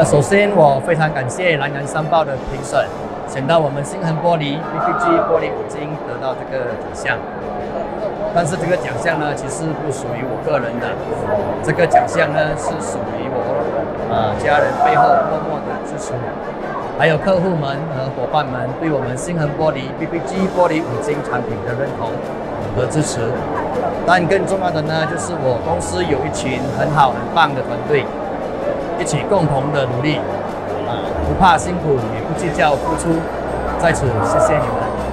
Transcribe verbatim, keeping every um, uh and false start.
呃，首先我非常感谢南洋商报的评审，选到我们星恒玻璃 B P G 玻璃五金得到这个奖项。但是这个奖项呢，其实不属于我个人的，这个奖项呢是属于我呃家人背后默默的支持，还有客户们和伙伴们对我们星恒玻璃 B P G 玻璃五金产品的认同和支持。但更重要的呢，就是我公司有一群很好很棒的团队，一起共同的努力，啊，不怕辛苦，也不计较付出。在此，谢谢你们。